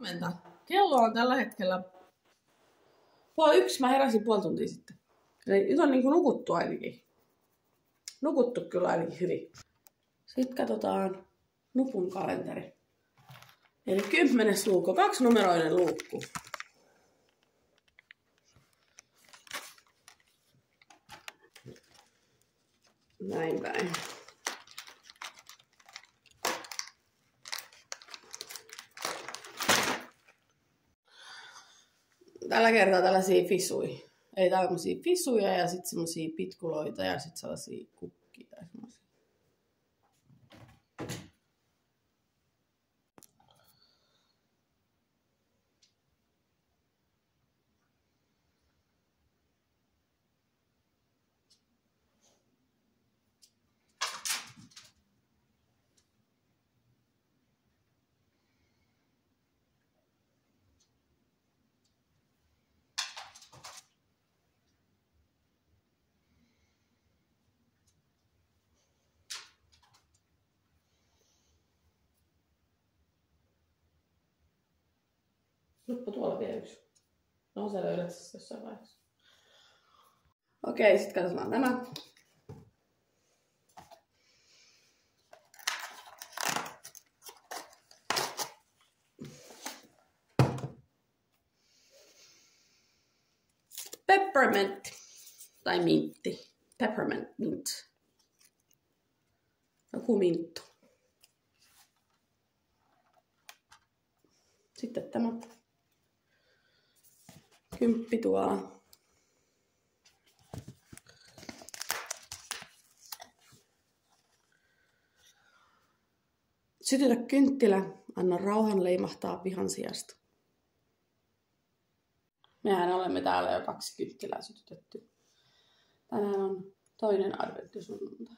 Huomenta. Kello on tällä hetkellä 1:30. Mä heräsin puoli tuntia sitten. Eli nyt on niinku nukuttu ainakin. Nukuttu kyllä ainakin hyvin. Sitten katsotaan nupun kalenteri. Eli 10. luukku, 2-numeroinen luukku. Näin päin. Tällä kertaa tällaisia fisuja. Ei tällaisia fisuja ja sitten semmosia pitkuloita ja sitten sellaisia kukkia tai semmosia. Loppu tuolla vielä yksi. No se löydät sitten jossain vaiheessa. Okei, sitten katsotaan tämä. Peppermint. Tai mintti. Peppermint mint. Joku minttu. Sitten tämä. 10 tuolla. Sytytä kynttilä, anna rauhan leimahtaa pihan sijasta. Mehän olemme täällä jo 2 kynttilää sytytetty. Tänään on 2. adventtisunnuntai.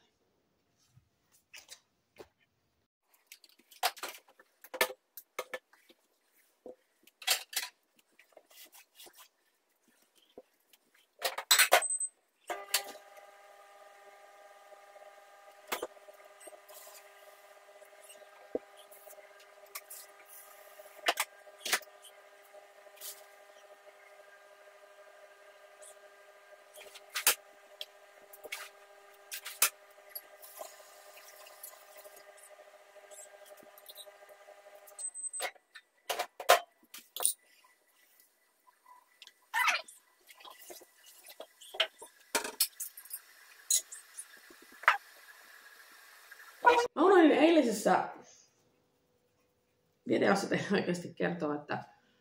Mä unohdin eilisessä videossa teille oikeasti kertoa, että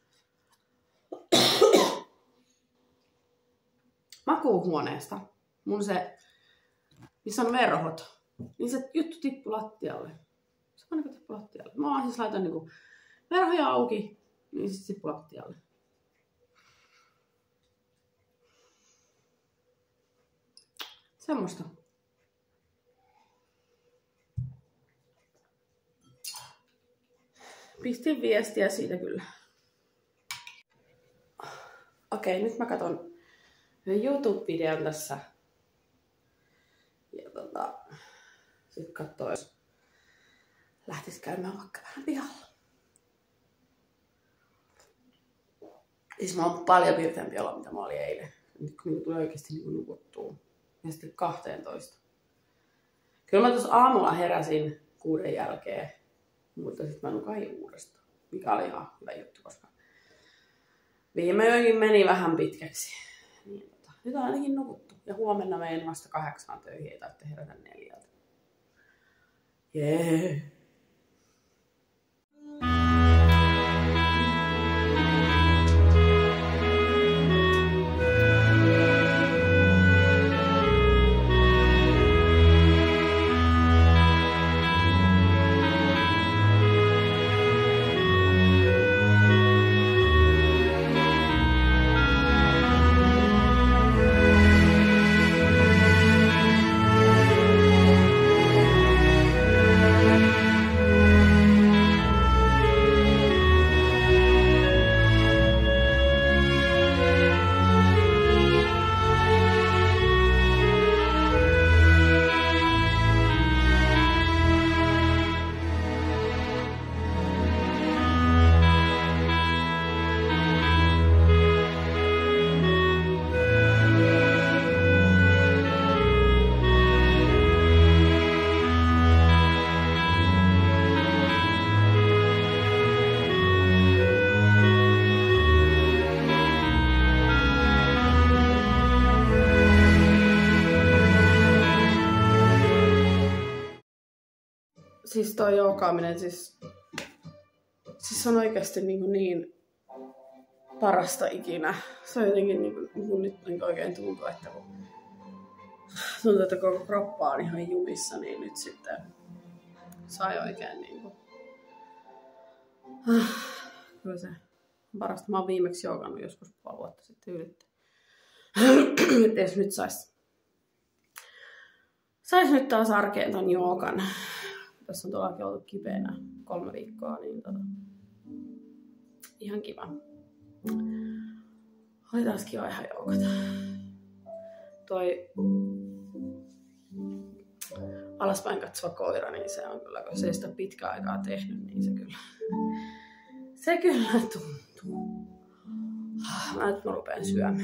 makuuhuoneesta, mun se, missä on verhot, niin se juttu tippui lattialle. Se vaan niinku tippui lattialle. Mä vaan siis laitan niinku verhoja auki, niin se tippui lattialle. Semmosta. Pistin viestiä siitä kyllä. Okei, nyt mä katon YouTube-videon tässä. Ja sit katsoo, jos lähtis käymään vaikka vähän pihalla. Siis mä oon paljon pirteämpi olo, mitä mä olin eilen. Nyt kun tuli oikeesti niin nukuttua. Ja sitten 12. Kyllä mä tuossa aamulla heräsin 6 jälkeen. Mutta sitten mä nukahin uudestaan, mikä oli ihan hyvä juttu, koska viime yökin meni vähän pitkäksi. Niin, nyt on ainakin nukuttu. Ja huomenna menen vasta 8 töihin, ei tarvitse herätä 4. Jee. siis toi joogaaminen siis on oikeasti niin parasta ikinä. Se on jotenkin niin nyt oikein tuntuu, että koko kroppa on ihan jumissa, niin nyt sitten sai oikein kyllä se on parasta. Mä oon viimeksi joogannut joskus puoli vuotta sitten ylittää. Että jos nyt sais nyt taas arkeen ton joogan. Tässä on tuollakin ollut kipeänä 3 viikkoa, niin ihan kiva. Oli taas kiva ihan joogata. Toi alaspäin katsova koira, niin se on kyllä, kun se ei sitä pitkään aikaa tehnyt, niin se kyllä tuntuu. Mä rupean syömään.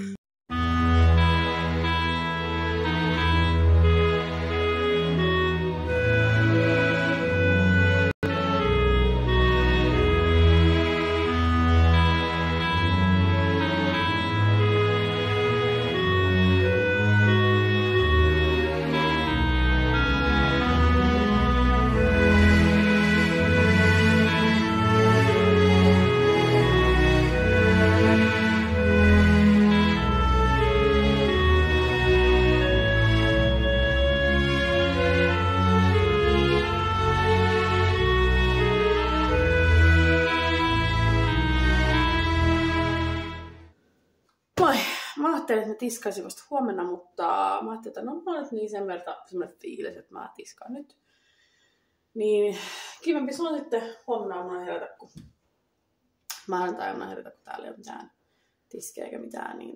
Mä ajattelin, että mä tiskaisin vasta huomenna, mutta mä ajattelin, että no mä oon nyt niin semmoinen fiilis, että mä tiskaan nyt. Niin kivempi se on sitten huomenna aamuna herätä, kun maanantai-aamuna herätä, kun täällä ei ole mitään tiskeä eikä mitään. Niin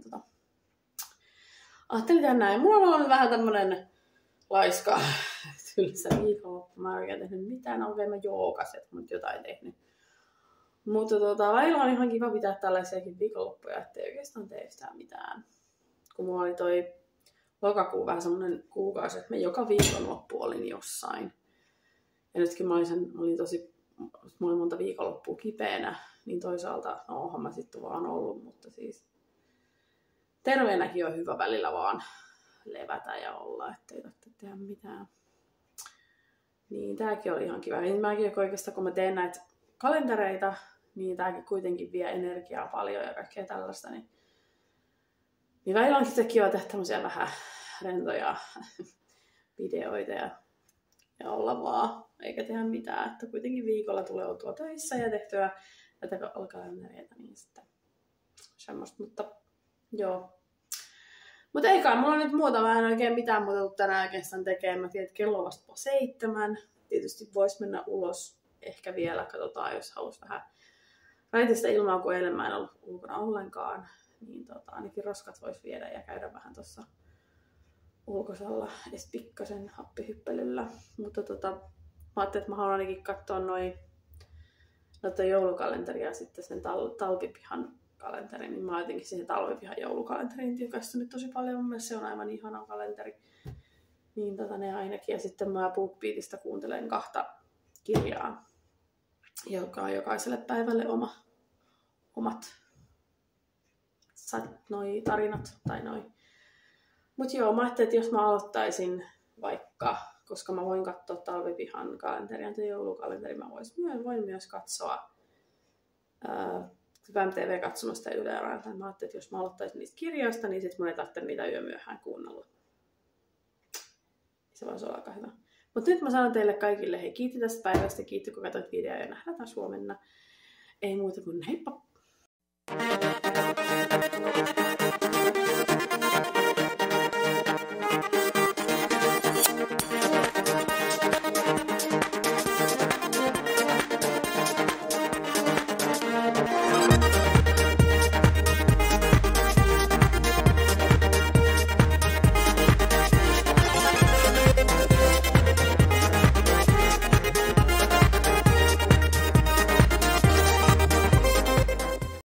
ajattelin tehdä näin. Mulla on vähän tämmönen laiska tylsä viikonloppu. Mä en oikein tehnyt mitään, oikein mä joogasin, että mä nyt jotain tehnyt. Mutta välillä on ihan kiva pitää tällaisiakin viikonloppuja, ettei oikeastaan tee yhtään mitään. Kun mulla oli toi lokakuu vähän semmonen kuukausi, että mä joka viikonloppu olin jossain. Ja nytkin mä olin monta viikonloppua kipeänä, niin toisaalta, no oonhan mä sitten vaan ollut, mutta siis terveenäkin on hyvä välillä vaan levätä ja olla, ettei tarvitse tehdä mitään. Niin tääkin oli ihan kiva. Ja mäkin oikeastaan, kun mä teen näitä kalentereita, niin tääkin kuitenkin vie energiaa paljon ja kaikkea tällaista. Niin välillä onkin sitten kiva tehdä tämmöisiä vähän rentoja videoita ja olla vaan, eikä tehdä mitään. Että kuitenkin viikolla tulee oltua töissä ja tehtyä tätä kalentereita, niin sitten semmoista. Mutta joo. Mutta ei kai mulla nyt muuta vähän oikein mitään muuta kuin tänään oikeastaan tekemään. Mä tiedän, että kello on vasta 7. Tietysti vois mennä ulos ehkä vielä, katsotaan, jos halus vähän raitista ilmaa, kun eilen mä en ollut ulkona ollenkaan. Niin ainakin roskat vois viedä ja käydä vähän tuossa ulkosalla edes pikkasen happihyppelyllä. Mutta mä ajattelin, että mä haluan ainakin katsoa noita joulukalenteria ja sitten sen talvipihan kalenteri, niin mä oon jotenkin siihen talvipihan joulukalenteriin tykästynyt tosi paljon. Mun mielestä se on aivan ihana kalenteri. Niin ne ainakin. Ja sitten mä BookBeatista kuuntelen 2 kirjaa, joka on jokaiselle päivälle omat tarinat tai noin. Mut joo, mä ajattelin, että jos mä aloittaisin vaikka, koska mä voin katsoa talvipihan kalenteria tai joulukalenteri, mä voin myös katsoa MTV-katsomasta ja Yle Areenalta. Mä ajattelin, että jos mä aloittaisin niistä kirjoista, niin sit mun ei tarvitse niitä yömyöhään kuunnella. Se voisi olla aika hyvä. Mutta nyt mä sanon teille kaikille, hei kiitti tästä päivästä, kiitti kun katsoit videoa ja nähdään taas huomenna. Ei muuta kuin heippa!